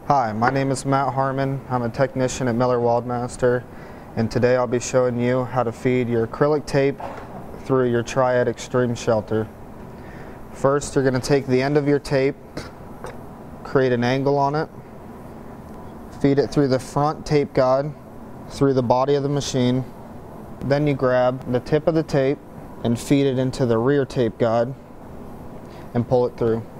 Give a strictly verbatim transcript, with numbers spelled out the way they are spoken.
Hi, my name is Matt Harmon. I'm a technician at Miller Weldmaster, and today I'll be showing you how to feed your acrylic tape through your Triad Extreme shelter. First, you're going to take the end of your tape, create an angle on it, feed it through the front tape guide, through the body of the machine. Then you grab the tip of the tape and feed it into the rear tape guide and pull it through.